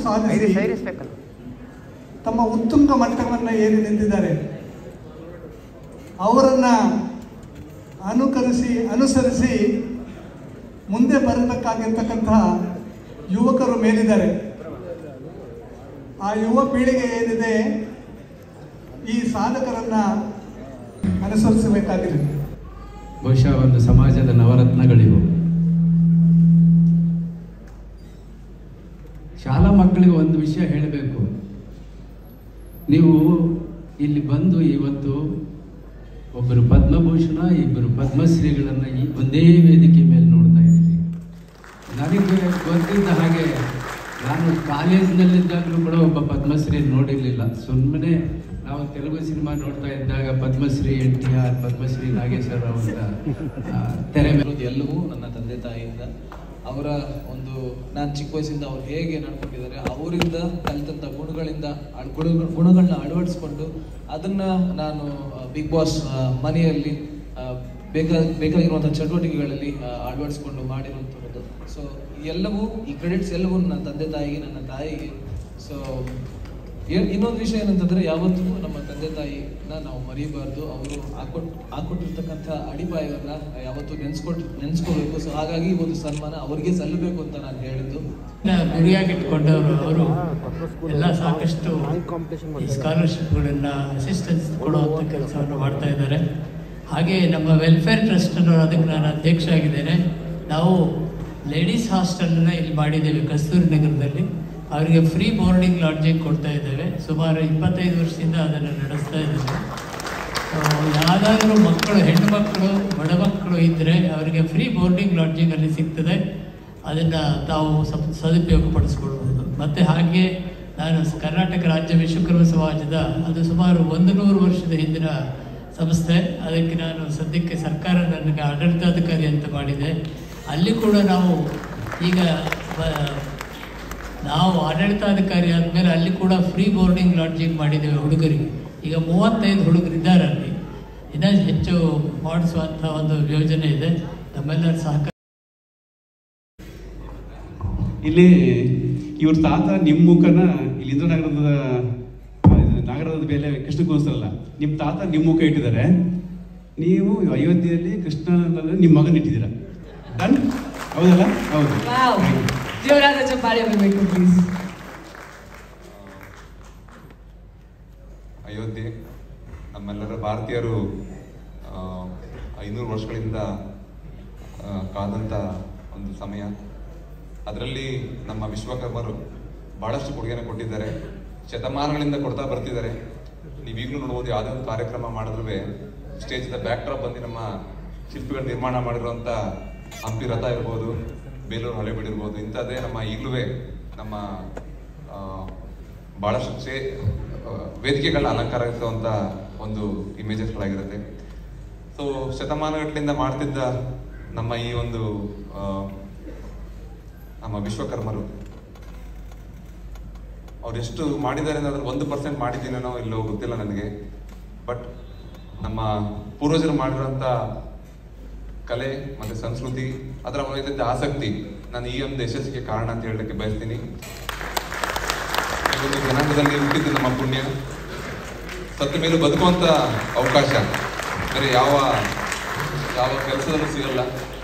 ಸಾಧಿಸಿ ತಮ್ಮ ಉತ್ತುಂಗ ಮಟ್ಟವನ್ನು ಏರಿ ನಿಂತಿದ್ದಾರೆ ಅವರನ್ನು ಅನುಸರಿಸಿ ಮುಂದೆ ಬರಬೇಕಾಗಿರ್ತಕ್ಕಂತಹ ಯುವಕರು ಮೇಲಿದ್ದಾರೆ. ಆ ಯುವ ಪೀಳಿಗೆ ಏನಿದೆ ಈ ಸಾಧಕರನ್ನ ಅನುಸರಿಸಬೇಕಾಗಿದೆ. ಬಹುಶಃ ಒಂದು ಸಮಾಜದ ನವರತ್ನಗಳಿವು. ಶಾಲಾ ಮಕ್ಕಳಿಗೆ ಒಂದು ವಿಷಯ ಹೇಳಬೇಕು. ನೀವು ಇಲ್ಲಿ ಬಂದು ಇವತ್ತು ಒಬ್ಬರು ಪದ್ಮಭೂಷಣ, ಇಬ್ಬರು ಪದ್ಮಶ್ರೀಗಳನ್ನು ಈ ಒಂದೇ ವೇದಿಕೆ ಮೇಲೆ ನೋಡ್ತಾ ಇದ್ದೀರಿ. ನನಗೆ ಗೊತ್ತಿದ್ದ ಹಾಗೆ ನಾನು ಕಾಲೇಜಿನಲ್ಲಿದ್ದಾಗಲೂ ಕೂಡ ಒಬ್ಬ ಪದ್ಮಶ್ರೀ ನೋಡಿರಲಿಲ್ಲ. ಸುಮ್ಮನೆ ನಾವು ತೆಲುಗು ಸಿನಿಮಾ ನೋಡ್ತಾ ಇದ್ದಾಗ ಪದ್ಮಶ್ರೀ NTR, ಪದ್ಮಶ್ರೀ ನಾಗೇಶ್ವರರಾವ್ ಅಂತ ತೆರೆ ಮೇಲೆ ಎಲ್ಲವೂ ನನ್ನ ತಂದೆ ತಾಯಿಯಿಂದ, ಅವರ ಒಂದು ನಾನು ಚಿಕ್ಕ ವಯಸ್ಸಿಂದ ಅವ್ರು ಹೇಗೆ ನಡ್ಕೊಂಡಿದ್ದಾರೆ ಅವರಿಂದ ಕಲಿತಂಥ ಗುಣಗಳನ್ನ ಅಳವಡಿಸ್ಕೊಂಡು ಅದನ್ನು ನಾನು ಬಿಗ್ ಬಾಸ್ ಮನೆಯಲ್ಲಿ ಬೇಕಾಗಿರುವಂಥ ಚಟುವಟಿಕೆಗಳಲ್ಲಿ ಅಳವಡಿಸ್ಕೊಂಡು ಮಾಡಿರುವಂಥದ್ದು. ಸೊ ಎಲ್ಲವೂ ಈ ಕ್ರೆಡಿಟ್ಸ್ ಎಲ್ಲವೂ ನನ್ನ ತಂದೆ ತಾಯಿಗೆ, ನನ್ನ ತಾಯಿಗೆ. ಸೊ ಇನ್ನೊಂದು ವಿಷಯ ಏನಂತಂದರೆ ಯಾವತ್ತೂ ನಮ್ಮ ತಂದೆ ತಾಯಿನ ನಾವು ಮರಿಬಾರ್ದು. ಅವರು ಹಾಕೊಟ್ಟಿರ್ತಕ್ಕಂಥ ಅಡಿಪಾಯವನ್ನು ಯಾವತ್ತೂ ನೆನೆಸ್ಕೋಬೇಕು. ಸೊ ಹಾಗಾಗಿ ಈ ಒಂದು ಸನ್ಮಾನ ಅವರಿಗೆ ಸಲ್ಲಬೇಕು ಅಂತ ನಾನು ಹೇಳಿದ್ದು. ಗುರಿಯಾಗಿಟ್ಕೊಂಡವರು ಅವರು ಎಲ್ಲ ಸಾಕಷ್ಟು ಸ್ಕಾಲರ್ಶಿಪ್ಗಳನ್ನು ಅಸಿಸ್ಟೆನ್ಸ್ ಕೊಡುವಂಥ ಕೆಲಸವನ್ನು ಮಾಡ್ತಾ ಇದ್ದಾರೆ. ಹಾಗೆ ನಮ್ಮ ವೆಲ್ಫೇರ್ ಟ್ರಸ್ಟ್ ಅನ್ನೋ ಅದಕ್ಕೆ ನಾನು ಅಧ್ಯಕ್ಷ ಆಗಿದ್ದೇನೆ. ನಾವು ಲೇಡೀಸ್ ಹಾಸ್ಟೆಲನ್ನು ಇಲ್ಲಿ ಮಾಡಿದ್ದೇವೆ ಕಸ್ತೂರಿ ನಗರದಲ್ಲಿ. ಅವರಿಗೆ ಫ್ರೀ ಬೋರ್ಡಿಂಗ್ ಲಾಡ್ಜಿಂಗ್ ಕೊಡ್ತಾ ಇದ್ದೇವೆ. ಸುಮಾರು 25 ವರ್ಷದಿಂದ ಅದನ್ನು ನಡೆಸ್ತಾ ಇದ್ದೇವೆ. ಯಾವುದಾದ್ರೂ ಮಕ್ಕಳು, ಹೆಣ್ಣು ಮಕ್ಕಳು, ಬಡ ಮಕ್ಕಳು ಇದ್ದರೆ ಅವರಿಗೆ ಫ್ರೀ ಬೋರ್ಡಿಂಗ್ ಲಾಡ್ಜಿಂಗ್ ಅಲ್ಲಿ ಸಿಗ್ತದೆ. ಅದನ್ನು ತಾವು ಸದುಪಯೋಗ ಪಡಿಸ್ಕೊಳ್ಬೋದು. ಮತ್ತು ಹಾಗೆ ನಾನು ಕರ್ನಾಟಕ ರಾಜ್ಯ ವಿಶ್ವಕರ್ಮ ಸಮಾಜದ, ಅದು ಸುಮಾರು 100 ವರ್ಷದ ಹಿಂದಿನ ಸಂಸ್ಥೆ, ಅದಕ್ಕೆ ನಾನು ಸದ್ಯಕ್ಕೆ ಸರ್ಕಾರ ನನಗೆ ಆಡಳಿತಾಧಿಕಾರಿ ಅಂತ ಮಾಡಿದೆ. ಅಲ್ಲಿ ಕೂಡ ನಾವು ಆಡಳಿತಾಧಿಕಾರಿ ಆದಮೇಲೆ ಅಲ್ಲಿ ಕೂಡ ಫ್ರೀ ಬೋರ್ಡಿಂಗ್ ಲಾಡ್ಜಿಂಗ್ ಮಾಡಿದ್ದೇವೆ ಹುಡುಗರಿಗೆ. ಈಗ 35 ಹುಡುಗರಿದ್ದಾರೆ ಅಲ್ಲಿ. ಇನ್ನೂ ಹೆಚ್ಚು ಮಾಡಿಸುವಂಥ ಒಂದು ಯೋಜನೆ ಇದೆ. ನಮ್ಮೆಲ್ಲರ ಸಹಕಾರ. ಇಲ್ಲಿ ಇವ್ರ ತಾತ ನಿಮ್ಮ ಮುಖನ ಇಲ್ಲಿ ಇಂದ್ರನಗರದ ನಾಗರದ ಮೇಲೆ ಕೃಷ್ಣ ಕೂರಿಸಲ್ಲ, ನಿಮ್ಮ ತಾತ ನಿಮ್ಮ ಮುಖ ಇಟ್ಟಿದ್ದಾರೆ. ನೀವು ಅಯೋಧ್ಯೆಯಲ್ಲಿ ಕೃಷ್ಣನಲ್ಲಿ ನಿಮ್ಮ ಮಗನ ಇಟ್ಟಿದ್ದೀರಾ. ಡನ್? ಹೌದಲ್ಲ? ಹೌದು. ಅಯೋಧ್ಯೆ ನಮ್ಮೆಲ್ಲರ ಭಾರತೀಯರು 500 ವರ್ಷಗಳಿಂದ ಕಾದಂಥ ಒಂದು ಸಮಯ. ಅದರಲ್ಲಿ ನಮ್ಮ ವಿಶ್ವಕರ್ಮರು ಬಹಳಷ್ಟು ಕೊಡುಗೆಯನ್ನು ಕೊಟ್ಟಿದ್ದಾರೆ, ಶತಮಾನಗಳಿಂದ ಕೊಡ್ತಾ ಬರ್ತಿದ್ದಾರೆ. ನೀವೀಗಲೂ ನೋಡ್ಬೋದು, ಯಾವುದೇ ಒಂದು ಕಾರ್ಯಕ್ರಮ ಮಾಡಿದ್ರೂ ಸ್ಟೇಜಿಂದ ಬ್ಯಾಕ್ ಡ್ರಾಪ್ ಬಂದು ನಮ್ಮ ಶಿಲ್ಪಿಗಳು ನಿರ್ಮಾಣ ಮಾಡಿರುವಂಥ ಹಂಪಿ ರಥ ಇರ್ಬೋದು, ಬೇಲೂರು ಹಳೆಬೀಡು ಇರ್ಬೋದು, ಇಂಥದ್ದೇ ನಮ್ಮ ಈಗಲೂ ನಮ್ಮ ಭಾಳಷ್ಟು ವೇದಿಕೆಗಳ ಅಲಂಕಾರ ಇರುವಂಥ ಒಂದು ಇಮೇಜಸ್ಗಳಾಗಿರುತ್ತೆ. ಸೊ ಶತಮಾನಗಟ್ಟಲಿಂದ ಮಾಡ್ತಿದ್ದ ನಮ್ಮ ಈ ಒಂದು ನಮ್ಮ ವಿಶ್ವಕರ್ಮರು ಅವ್ರು ಎಷ್ಟು ಮಾಡಿದ್ದಾರೆ ಅನ್ನೋದ್ರ 1% ಮಾಡಿದ್ದೀನೋ ಇಲ್ಲೋ ಗೊತ್ತಿಲ್ಲ ನನಗೆ. ಬಟ್ ನಮ್ಮ ಪೂರ್ವಜರು ಮಾಡಿರೋಂಥ ಕಲೆ ಮತ್ತು ಸಂಸ್ಕೃತಿ, ಅದರ ಮೇಲೆ ಆಸಕ್ತಿ ನಾನು ಈ ಒಂದು ಯಶಸ್ಸಿಗೆ ಕಾರಣ ಅಂತ ಹೇಳಲಿಕ್ಕೆ ಬಯಸ್ತೀನಿ. ಈ ಒಂದು ಜನಾಂಗದಲ್ಲಿ ಹುಟ್ಟಿದ್ದು ನಮ್ಮ ಪುಣ್ಯ. ಸತ್ತ ಮೇಲೂ ಬದುಕುವಂಥ ಅವಕಾಶ ಬೇರೆ ಯಾವ ಕೆಲಸದಲ್ಲೂ ಸಿಗಲ್ಲ.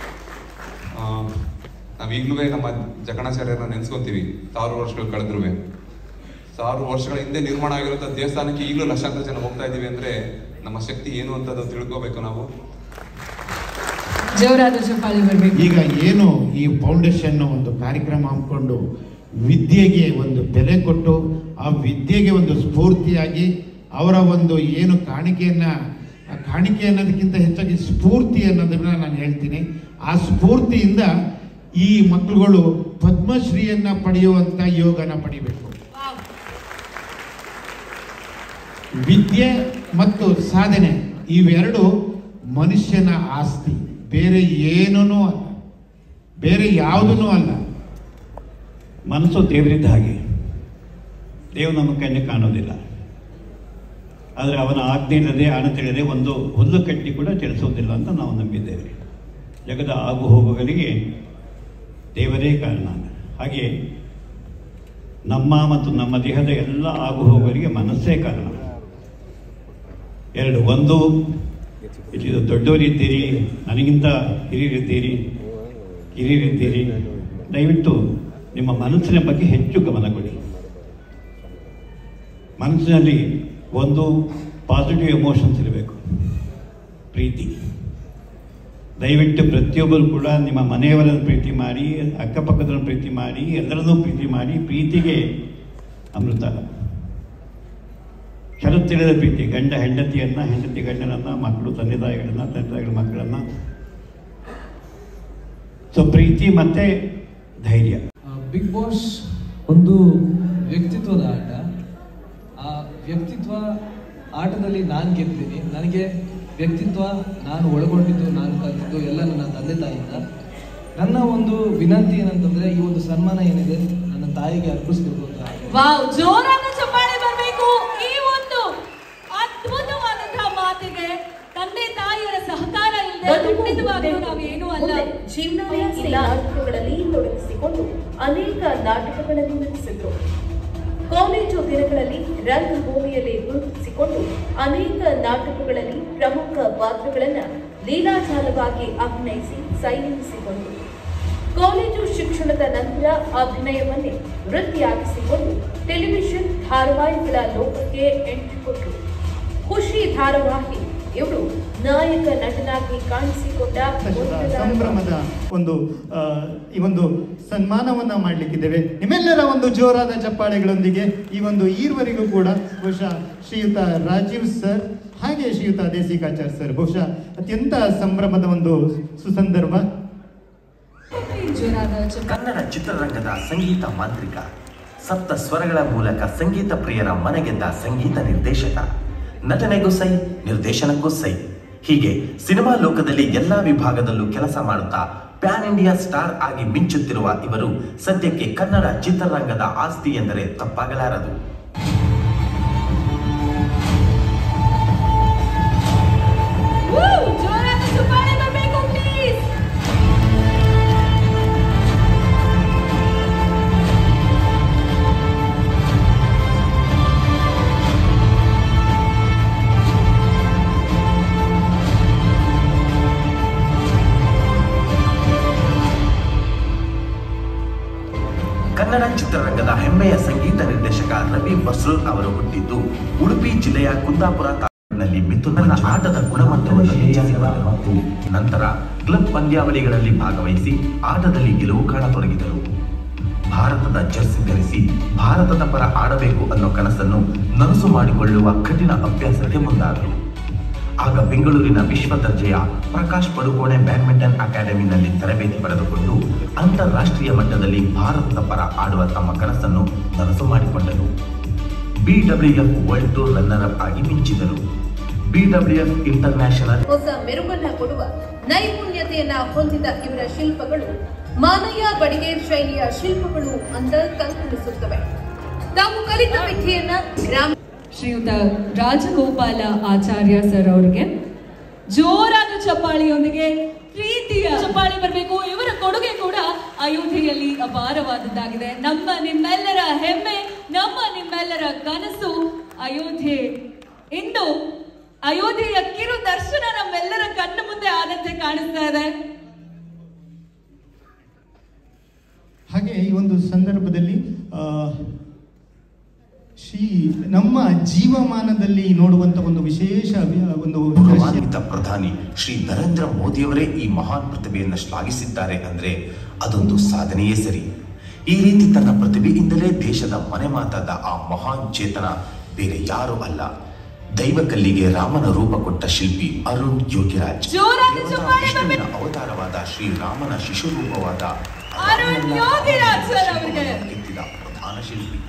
ನಾವೀಗಲೂ ನಮ್ಮ ಜಕಣಾಚಾರ್ಯರನ್ನ ನೆನೆಸ್ಕೊಂತೀವಿ. 1000 ವರ್ಷಗಳು ಕಳೆದ್ರೂ 1000 ವರ್ಷಗಳ ಹಿಂದೆ ನಿರ್ಮಾಣ ಆಗಿರುವಂಥ ದೇವಸ್ಥಾನಕ್ಕೆ ಈಗಲೂ ಲಕ್ಷಾಂತರ ಜನ ಹೋಗ್ತಾ ಇದ್ದೀವಿ ಅಂದರೆ ನಮ್ಮ ಶಕ್ತಿ ಏನು ಅಂತದ್ದು ತಿಳ್ಕೋಬೇಕು ನಾವು. ಈಗ ಏನು ಈ ಫೌಂಡೇಶನ್ ಒಂದು ಕಾರ್ಯಕ್ರಮ ಹಮ್ಮಿಕೊಂಡು ವಿದ್ಯೆಗೆ ಒಂದು ಬೆಲೆ ಕೊಟ್ಟು ಆ ವಿದ್ಯೆಗೆ ಒಂದು ಸ್ಫೂರ್ತಿಯಾಗಿ ಅವರ ಒಂದು ಏನು ಕಾಣಿಕೆ ಅನ್ನೋದಕ್ಕಿಂತ ಹೆಚ್ಚಾಗಿ ಸ್ಫೂರ್ತಿ ಅನ್ನೋದನ್ನ ನಾನು ಹೇಳ್ತೀನಿ. ಆ ಸ್ಫೂರ್ತಿಯಿಂದ ಈ ಮಕ್ಕಳುಗಳು ಪದ್ಮಶ್ರೀಯನ್ನ ಪಡೆಯುವಂತ ಯೋಗನ ಪಡಿಬೇಕು. ವಿದ್ಯೆ ಮತ್ತು ಸಾಧನೆ ಇವೆರಡು ಮನುಷ್ಯನ ಆಸ್ತಿ, ಬೇರೆ ಏನೂ ಅಲ್ಲ, ಬೇರೆ ಯಾವುದೂ ಅಲ್ಲ. ಮನಸ್ಸು ದೇವರಿದ್ದ ಹಾಗೆ, ದೇವರು ನಮ್ಮ ಕಣ್ಣು ಕಾಣೋದಿಲ್ಲ. ಆದರೆ ಅವನ ಆಜ್ಞೆ ಇಲ್ಲದೆ ತಿಳಿಯದೆ ಒಂದು ಹುಲ್ಲು ಕಟ್ಟಿ ಕೂಡ ಚಲಿಸೋದಿಲ್ಲ ಅಂತ ನಾವು ನಂಬಿದ್ದೇವೆ. ಜಗದ ಆಗು ಹೋಗುಗಳಿಗೆ ದೇವರೇ ಕಾರಣ. ಹಾಗೆ ನಮ್ಮ ಮತ್ತು ನಮ್ಮ ದೇಹದ ಎಲ್ಲ ಆಗುಹೋಗುವರಿಗೆ ಮನಸ್ಸೇ ಕಾರಣ. ಎರಡು, ಒಂದು ಇದು ದೊಡ್ಡವರಿದ್ದೀರಿ, ನನಗಿಂತ ಹಿರಿಯರಿದ್ದೀರಿ, ದಯವಿಟ್ಟು ನಿಮ್ಮ ಮನಸ್ಸಿನ ಬಗ್ಗೆ ಹೆಚ್ಚು ಗಮನ ಕೊಡಿ. ಮನಸ್ಸಿನಲ್ಲಿ ಒಂದು ಪಾಸಿಟಿವ್ ಎಮೋಷನ್ಸ್ ಇರಬೇಕು, ಪ್ರೀತಿ. ದಯವಿಟ್ಟು ಪ್ರತಿಯೊಬ್ಬರು ಕೂಡ ನಿಮ್ಮ ಮನೆಯವರನ್ನು ಪ್ರೀತಿ ಮಾಡಿ, ಅಕ್ಕಪಕ್ಕದನ್ನು ಪ್ರೀತಿ ಮಾಡಿ, ಎಲ್ಲರನ್ನೂ ಪ್ರೀತಿ ಮಾಡಿ. ಪ್ರೀತಿಗೆ ಅಮೃತ, ಷರತ್ತಿಲ್ಲದ ಪ್ರೀತಿ. ಗಂಡ ಹೆಂಡತಿಯನ್ನು, ಹೆಂಡತಿ ಗಂಡನನ್ನು, ಮಕ್ಕಳು ತಂದೆ ತಾಯಿಗಳನ್ನು, ತಂದೆ ತಾಯಿಗಳ ಮಕ್ಕಳನ್ನು. ಸೊ ಪ್ರೀತಿ ಮತ್ತೆ ಧೈರ್ಯ. ಬಿಗ್ ಬಾಸ್ ಒಂದು ವ್ಯಕ್ತಿತ್ವದ ಆಟ. ಆ ವ್ಯಕ್ತಿತ್ವ ಆಟದಲ್ಲಿ ನಾನು ಗೆದ್ದಿದ್ದೀನಿ. ನನಗೆ ವ್ಯಕ್ತಿತ್ವ ನಾನು ಒಳಗೊಂಡಿದ್ದು, ನಾನು ಕಲಿತಿದ್ದು ಎಲ್ಲ ನನ್ನ ತಂದೆ ತಾಯಿಯಿಂದ. ನನ್ನ ಒಂದು ವಿನಂತಿ ಏನಂತಂದ್ರೆ, ಈ ಒಂದು ಸನ್ಮಾನ ಏನಿದೆ ನನ್ನ ತಾಯಿಗೆ ಅರ್ಪಿಸ್ಬೇಕು ಅಂತ. ವಾವ್, ಜೋರಾದ ಚಪ್ಪಾಳೆ ಬರಬೇಕು ಈ ಒಂದು ಅದ್ಭುತವಾದಂತಹ ಮಾತಿಗೆ. ತಂದೆ ತಾಯಿಯರ ಸಹಕಾರ ಇಲ್ಲದೆ ಖಂಡಿತವಾಗಿಯೂ ನಾವೇನೂ ಅಲ್ಲ. ಜೀವನವೇ ನಾಟಕಗಳಲ್ಲಿ ತೊಡಗಿಸಿಕೊಂಡು ಅನೇಕ ನಾಟಕಗಳಲ್ಲಿ ನಟಿಸಿದ್ರು. ಕಾಲೇಜು ದಿನಗಳಲ್ಲಿ ರಂಗಭೂಮಿಯಲ್ಲಿ ಗುರುತಿಸಿಕೊಂಡು ಅನೇಕ ನಾಟಕಗಳಲ್ಲಿ ಪ್ರಮುಖ ಪಾತ್ರಗಳನ್ನು ಲೀಲಾಜಾಲವಾಗಿ ಅಭಿನಯಿಸಿ ಸೈನಿಸಿಕೊಂಡರು. ಕಾಲೇಜು ಶಿಕ್ಷಣದ ನಂತರ ಅಭಿನಯವನ್ನೇ ವೃತ್ತಿಯಾಗಿಸಿಕೊಂಡು ಟೆಲಿವಿಷನ್ ಧಾರಾವಾಹಿಗಳ ಲೋಕಕ್ಕೆ ಎಂಟ್ರಿ ಕೊಟ್ಟರು. ಖುಷಿ ಧಾರಾವಾಹಿ ಇವರು ನಾಯಕ ನಟನಾಗಿ ಕಾಣಿಸಿಕೊಂಡ ಸಂಭ್ರಮದ ಈ ಒಂದು ಸನ್ಮಾನವನ್ನ ಮಾಡಲಿಕ್ಕಿದ್ದೇವೆ. ನಿಮ್ಮೆಲ್ಲರ ಒಂದು ಜೋರಾದ ಚಪ್ಪಾಳೆಗಳೊಂದಿಗೆ ಈ ಒಂದು ಈವರೆಗೂ ಕೂಡ ಬಹುಶಃ ಶ್ರೀಯುತ ರಾಜೀವ್ ಸರ್ ಹಾಗೆ ಶ್ರೀಯುತ ದೇಸಿಕಾಚಾರ್ ಸರ್ ಬಹುಶಃ ಅತ್ಯಂತ ಸಂಭ್ರಮದ ಒಂದು ಸುಸಂದರ್ಭ. ಕನ್ನಡ ಚಿತ್ರರಂಗದ ಸಂಗೀತ ಮಾಂತ್ರಿಕ, ಸಪ್ತ ಸ್ವರಗಳ ಮೂಲಕ ಸಂಗೀತ ಪ್ರಿಯರ ಮನೆಗೆದ್ದ ಸಂಗೀತ ನಿರ್ದೇಶಕ. ನಟನೆಗೂ ಸೈ, ನಿರ್ದೇಶನಕ್ಕೂ ಸೈ. ಹೀಗೆ ಸಿನಿಮಾ ಲೋಕದಲ್ಲಿ ಎಲ್ಲಾ ವಿಭಾಗದಲ್ಲೂ ಕೆಲಸ ಮಾಡುತ್ತಾ ಪ್ಯಾನ್ ಇಂಡಿಯಾ ಸ್ಟಾರ್ ಆಗಿ ಮಿಂಚುತ್ತಿರುವ ಇವರು ಸದ್ಯಕ್ಕೆ ಕನ್ನಡ ಚಿತ್ರರಂಗದ ಆಸ್ತಿ ಎಂದರೆ ತಪ್ಪಾಗಲಾರದು. ಕನ್ನಡ ಚಿತ್ರರಂಗದ ಹೆಮ್ಮೆಯ ಸಂಗೀತ ನಿರ್ದೇಶಕ ರವಿ ಬಸ್ರೂರ್ ಅವರು ಹುಟ್ಟಿದ್ದು ಉಡುಪಿ ಜಿಲ್ಲೆಯ ಕುಂದಾಪುರ ತಾಲೂಕಿನಲ್ಲಿ. ಮಿಥುನನ ಆಟದ ಗುಣಮಟ್ಟವನ್ನು ಹೆಚ್ಚಿಸಿದರು ಮತ್ತು ನಂತರ ಕ್ಲಬ್ ಪಂದ್ಯಾವಳಿಗಳಲ್ಲಿ ಭಾಗವಹಿಸಿ ಆಟದಲ್ಲಿ ಗೆಲುವು ಕಾಣತೊಡಗಿದರು. ಭಾರತದ ಜರ್ಸಿ ಧರಿಸಿ ಭಾರತದ ಪರ ಆಡಬೇಕು ಅನ್ನೋ ಕನಸನ್ನು ನನಸು ಮಾಡಿಕೊಳ್ಳುವ ಕಠಿಣ ಅಭ್ಯಾಸಕ್ಕೆ ಮುಂದಾದರು. ಆಗ ಬೆಂಗಳೂರಿನ ವಿಶ್ವ ದರ್ಜೆಯ ಪ್ರಕಾಶ್ ಪಡುಕೋಣೆ ಬ್ಯಾಡ್ಮಿಂಟನ್ ಅಕಾಡೆಮಿನಲ್ಲಿ ತರಬೇತಿ ಪಡೆದುಕೊಂಡು ಅಂತಾರಾಷ್ಟ್ರೀಯ ಮಟ್ಟದಲ್ಲಿ ಭಾರತದ ಪರ ಆಡುವ ತಮ್ಮ ಕನಸನ್ನು ನನಸು ಮಾಡಿಕೊಂಡರು. BWF world tour runner up ಆಗಿ ಮಿಂಚಿದರು. BWF ಇಂಟರ್ನ್ಯಾಷನಲ್ ಹೊಸ ಮೆರುಗನ್ನ ಕೊಡುವ ನೈಪುಣ್ಯತೆಯನ್ನ ಹೊಂದಿದ ಇವರ ಶಿಲ್ಪಗಳು ಮಾನಯ್ಯ ಬಡಿಗೇರ್ ಶೈಲಿಯ ಶಿಲ್ಪಗಳು ಅಂತ ಕಲ್ಪಿಸುತ್ತವೆ. ತಾವು ಕಲಿತ ವಿದ್ಯೆಯನ್ನ ಗ್ರಾಮ ಶ್ರೀಯುತ ರಾಜಗೋಪಾಲ ಆಚಾರ್ಯ ಸರ್ ಅವರಿಗೆ ಜೋರಾದ ಚಪ್ಪಾಳಿಯೊಂದಿಗೆ ಪ್ರೀತಿಯ ಚಪ್ಪಾಳಿ ಬರಬೇಕು. ಇವರ ಕೊಡುಗೆ ಕೂಡ ಅಯೋಧ್ಯೆಯಲ್ಲಿ ಅಪಾರವಾದದ್ದಾಗಿದೆ. ನಮ್ಮ ನಿಮ್ಮೆಲ್ಲರ ಹೆಮ್ಮೆ, ನಮ್ಮ ನಿಮ್ಮೆಲ್ಲರ ಕನಸು ಅಯೋಧ್ಯೆ. ಇಂದು ಅಯೋಧ್ಯೆಯ ಕಿರು ದರ್ಶನ ನಮ್ಮೆಲ್ಲರ ಕಣ್ಣು ಮುಂದೆ ಆದಂತೆ ಕಾಣಿಸ್ತಾ ಇದೆ. ಹಾಗೆ ಈ ಒಂದು ಸಂದರ್ಭದಲ್ಲಿ ನಮ್ಮ ಜೀವಮಾನದಲ್ಲಿ ನೋಡುವಂತ ಒಂದು ವಿಶೇಷ ಒಂದು ಪ್ರಧಾನಿ ಶ್ರೀ ನರೇಂದ್ರ ಮೋದಿಯವರೇ ಈ ಮಹಾನ್ ಪ್ರತಿಭೆಯನ್ನು ಶ್ಲಾಘಿಸಿದ್ದಾರೆ ಅಂದ್ರೆ ಅದೊಂದು ಸಾಧನೆಯೇ ಸರಿ. ಈ ರೀತಿ ತನ್ನ ಪ್ರತಿಭೆಯಿಂದಲೇ ದೇಶದ ಮನೆ ಮಾತಾದ ಆ ಮಹಾನ್ ಚೇತನ ಬೇರೆ ಯಾರೂ ಅಲ್ಲ, ದೈವ ಕಲ್ಲಿಗೆ ರಾಮನ ರೂಪ ಕೊಟ್ಟ ಶಿಲ್ಪಿ ಅರುಣ್ ಯೋಗಿರಾಜ್. ವಿಷ್ಣುವಿನ ಅವತಾರವಾದ ಶ್ರೀರಾಮನ ಶಿಶುರೂಪವಾದ ಅರುಣ್ ಯೋಗಿರಾಜ್ ಸರ್ ಅವರಿಗೆ ಕೆತ್ತಿದ ಪ್ರಧಾನ ಶಿಲ್ಪಿ.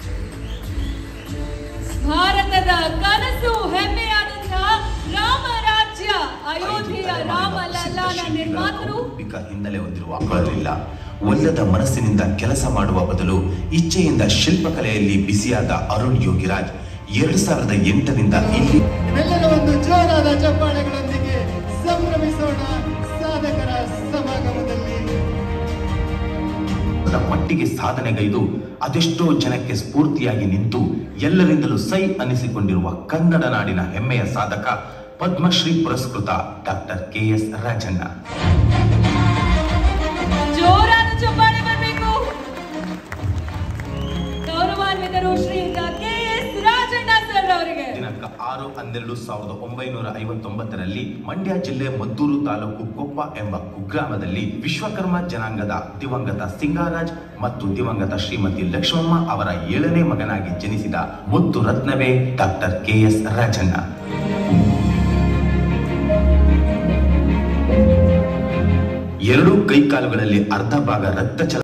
ಭಾರತದ ಕನಸು ಹೆಮ್ಮೆಯಾದಂತಹ ರಾಮ ರಾಜ್ಯ ಅಯೋಧ್ಯೆಯ ರಾಮ ಲಲ್ಲಾನ ನಿರ್ಮಾತರು ಹಿನ್ನೆಲೆ ಹೊಂದಿರುವ ಮಕ್ಕಳಿಲ್ಲ. ಒಲ್ಲದ ಮನಸ್ಸಿನಿಂದ ಕೆಲಸ ಮಾಡುವ ಬದಲು ಇಚ್ಛೆಯಿಂದ ಶಿಲ್ಪಕಲೆಯಲ್ಲಿ ಬಿಸಿಯಾದ ಅರುಣ್ ಯೋಗಿರಾಜ್ 2008ರಿಂದ ಇಲ್ಲಿ ಒಂದು ಜೋರಾದ ಚಪ್ಪಾಳೆಗಳೊಂದಿಗೆ ಸಂಭ್ರಮಿಸೋಣ ಸಾಧಕರ ಸಮಾಗಮದಲ್ಲಿ. ಮಟ್ಟಿಗೆ ಸಾಧನೆಗೈದು ಅದೆಷ್ಟೋ ಜನಕ್ಕೆ ಸ್ಫೂರ್ತಿಯಾಗಿ ನಿಂತು ಎಲ್ಲರಿಂದಲೂ ಸೈ ಅನಿಸಿಕೊಂಡಿರುವ ಕನ್ನಡ ನಾಡಿನ ಹೆಮ್ಮೆಯ ಸಾಧಕ ಪದ್ಮಶ್ರೀ ಪುರಸ್ಕೃತ ಡಾಕ್ಟರ್ KS ರಾಜಣ್ಣ. ಜೋರಾದ ಚಪ್ಪಾಳೆ ಬರಬೇಕು. ಗೌರವಾನ್ವಿತರು ಶ್ರೀಯುತ KS ರಾಜಣ್ಣ ಸರ್ ಅವರಿಗೆ. ದಿನಾಂಕ 6/12/1959 ಮಂಡ್ಯ ಜಿಲ್ಲೆ ಮದ್ದೂರು ತಾಲೂಕು ಕೊಪ್ಪ ಎಂಬ ಕುಗ್ರಾಮದಲ್ಲಿ ವಿಶ್ವಕರ್ಮ ಜನಾಂಗದ ದಿವಂಗತ ಸಿಂಗಾರಾಜ್ ಮತ್ತು ದಿವಂಗತ ಶ್ರೀಮತಿ ಲಕ್ಷ್ಮಮ್ಮ ಅವರ 7ನೇ ಮಗನಾಗಿ ಜನಿಸಿದ ಮುತ್ತು ರತ್ನವೇ ಡಾಕ್ಟರ್ KS ರಾಜಣ್ಣ. ಎರಡೂ ಕೈಕಾಲುಗಳಲ್ಲಿ ಅರ್ಧ ಭಾಗ ರಕ್ತ